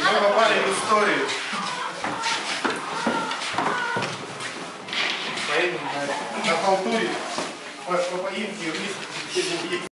Мы попали в историю. Поедем на халтуре по поимке вниз.